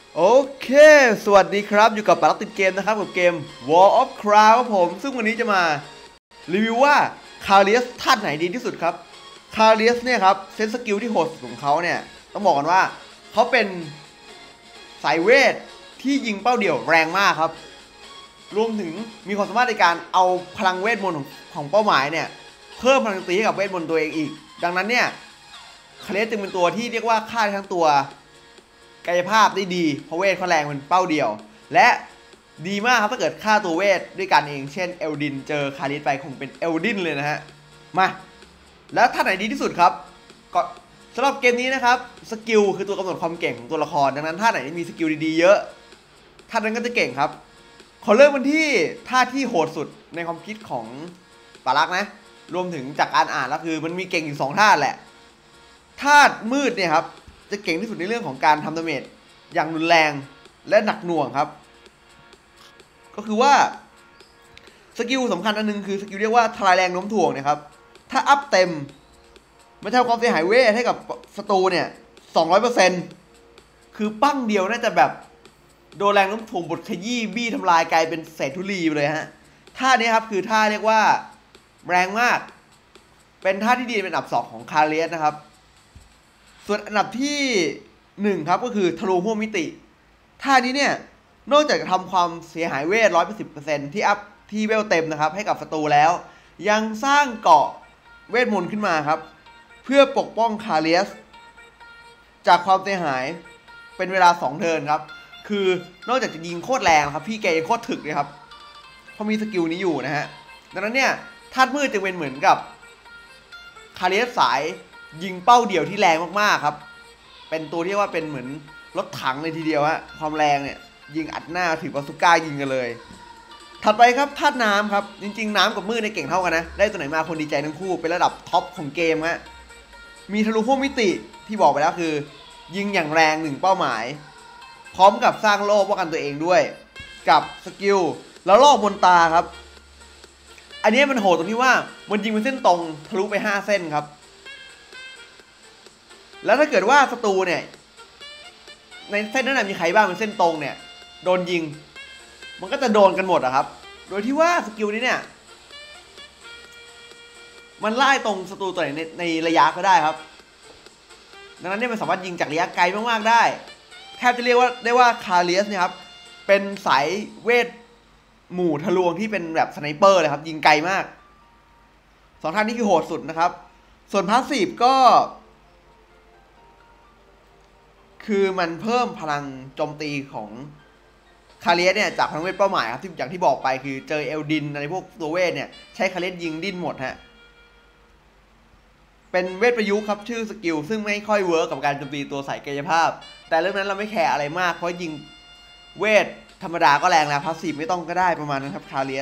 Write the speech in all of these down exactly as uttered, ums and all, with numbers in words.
โอเคสวัสดีครับอยู่กับปารักติดเกมนะครับกับเกม War of Crown ครับผมซึ่งวันนี้จะมารีวิวว่าคาเลียสท่าไหนดีที่สุดครับคาเลียสเนี่ยครับเซนสกิลที่โหดสุดของเขาเนี่ยต้องบอกกันว่าเขาเป็นสายเวทที่ยิงเป้าเดี่ยวแรงมากครับรวมถึงมีความสามารถในการเอาพลังเวทมนต์ของของเป้าหมายเนี่ยเพิ่มพลังตีให้กับเวทมนต์ตัวเองอีกดังนั้นเนี่ยคาเลียสจึงเป็นตัวที่เรียกว่าฆ่าทั้งตัวกายภาพได้ดีเพราะเวทเขาแรงเป็นเป้าเดียวและดีมากครับถ้าเกิดฆ่าตัวเวทด้วยกันเองเช่นเอลดินเจอคาริสไปคงเป็นเอลดินเลยนะฮะมาแล้วท่าไหนดีที่สุดครับก็สำหรับเกมนี้นะครับสกิลคือตัวกำหนดความเก่งของตัวละครดังนั้นท่าไหนที่มีสกิลดีๆเยอะท่านั้นก็จะเก่งครับขอเริ่มกันที่ท่าที่โหดสุดในความคิดของปารักนะรวมถึงจากการอ่านแล้วคือมันมีเก่งอยู่สองท่าแหละท่ามืดเนี่ยครับจะเก่งที่สุดในเรื่องของการทำดาเมจอย่างรุนแรงและหนักหน่วงครับก็คือว่าสกิลสำคัญอันนึงคือสกิลเรียกว่าทลายแรงโน้มถ่วงนะครับถ้าอัพเต็มมันจะทำความเสียหายเวทให้กับศัตรูเนี่ย สองร้อยเปอร์เซ็นต์ คือปั้งเดียวน่าจะแบบโดนแรงโน้มถ่วงบดขยี้บี้ทำลายกลายเป็นเศษธุลีไปเลยฮะท่านี้ครับคือท่าเรียกว่าแรงมากเป็นท่าที่ดีเป็นอันดับสองของคาเลียสนะครับส่วนอันดับที่หนึ่งครับก็คือทะลุห้วงมิติท่านี้เนี่ยนอกจากจะทำความเสียหายเวท ร้อยแปดสิบเปอร์เซ็นต์ ที่อัพที่เวลเต็มนะครับให้กับศัตรูแล้วยังสร้างเกราะเวทมนต์ขึ้นมาครับเพื่อปกป้องคาเลียสจากความเสียหายเป็นเวลาสองเทิร์นครับคือนอกจากจะยิงโคตรแรงครับพี่แกยังโคตรถึกเลยครับเพราะมีสกิลนี้อยู่นะฮะดังนั้นเนี่ยธาตุมืดจะเป็นเหมือนกับคาเลียสสายยิงเป้าเดี่ยวที่แรงมากๆครับเป็นตัวที่ว่าเป็นเหมือนรถถังเลยทีเดียวฮะความแรงเนี่ยยิงอัดหน้าถือบาซูก้ายิงกันเลยถัดไปครับธาตุน้ำครับจริงๆน้ำกับมืดในเก่งเท่ากันนะได้ตัวไหนมาคนดีใจทั้งคู่เป็นระดับท็อปของเกมฮะมีทะลุพวกมิติที่บอกไปแล้วคือยิงอย่างแรงหนึ่งเป้าหมายพร้อมกับสร้างโล่ป้องกันตัวเองด้วยกับสกิลแล้วลอกบนตาครับอันนี้มันโหดตรงที่ว่ามันยิงเป็นเส้นตรงทะลุไปห้าเส้นครับแล้วถ้าเกิดว่าศัตรูเนี่ยในเส้นนั้นมีใครบ้างเป็นเส้นตรงเนี่ยโดนยิงมันก็จะโดนกันหมดอะครับโดยที่ว่าสกิลนี้เนี่ยมันไล่ตรงศัตรูตัวไหนในในระยะก็ได้ครับดังนั้นเนี่ยมันสามารถยิงจากระยะไกลมากๆได้แทบจะเรียกว่าได้ว่าคาเลียสเนี่ยครับเป็นสายเวทหมู่ทะลวงที่เป็นแบบสไนเปอร์เลยครับยิงไกลมากสองท่านนี้คือโหดสุดนะครับส่วนพาสซีฟก็คือมันเพิ่มพลังโจมตีของคาเลียสเนี่ยจากพลังเวทเป้าหมายครับที่อย่างที่บอกไปคือเจอเอลดินอะไรพวกตัวเวทเนี่ยใช้คาเลียสยิงดิ้นหมดฮะเป็นเวทประยุกต์ครับชื่อสกิลซึ่งไม่ค่อยเวิร์กกับการโจมตีตัวสายกายภาพแต่เรื่องนั้นเราไม่แคร์อะไรมากเพราะยิงเวทธรรมดาก็แรงแล้วพาสซีฟไม่ต้องก็ได้ประมาณนั้นครับคาเลียส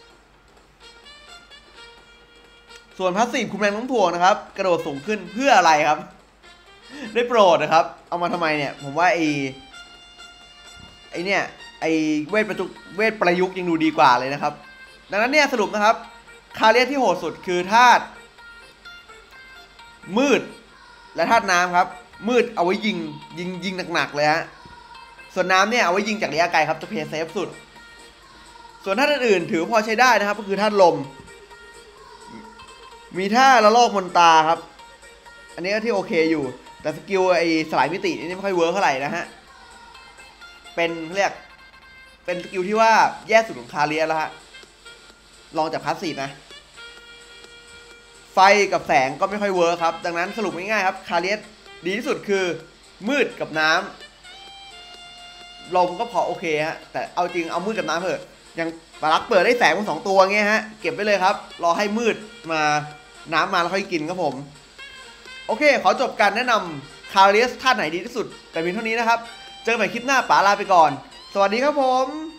ส่วนพาสซีฟคุมแรงโน้มถ่วงนะครับกระโดดสูงขึ้นเพื่ออะไรครับได้โปรดนะครับเอามาทำไมเนี่ยผมว่าไอไอเนี่ยไอเวทประจุเวทประยุกต์ยังดูดีกว่าเลยนะครับดังนั้นเนี่ยสรุปนะครับคาเลียสที่โหดสุดคือธาตุมืดและธาตุน้ำครับมืดเอาไว้ยิงยิงยิงหนักๆเลยฮะส่วนน้ำเนี่ยเอาไว้ยิงจากระยะไกลครับจะเพย์เซฟสุดส่วนธาตุอื่นๆถือพอใช้ได้นะครับก็คือธาตุลมมีท่าละลอกมนตาครับอันนี้ก็ที่โอเคอยู่แต่สกิลไอ้สลายมิตินี่ไม่ค่อยเวิร์กเท่าไหร่นะฮะเป็นเรียกเป็นสกิลที่ว่าแย่สุดของคาเลียแล้วฮะลองจากพาสซีฟนะไฟกับแสงก็ไม่ค่อยเวิร์คครับดังนั้นสรุปง่ายๆครับคาเลียสดีที่สุดคือมืดกับน้ำลมก็พอโอเคฮะแต่เอาจริงเอามืดกับน้ำเถอะยังปลั๊กเปิดได้แสงมันสองตัวเงี้ยฮะเก็บไว้เลยครับรอให้มืดมาน้ำมาแล้วค่อยกินครับผมโอเคขอจบการแนะนำคาเลียสท่าไหนดีที่สุดแต่เพียงเท่านี้นะครับเจอกันใหม่คลิปหน้าป๋าลาไปก่อนสวัสดีครับผม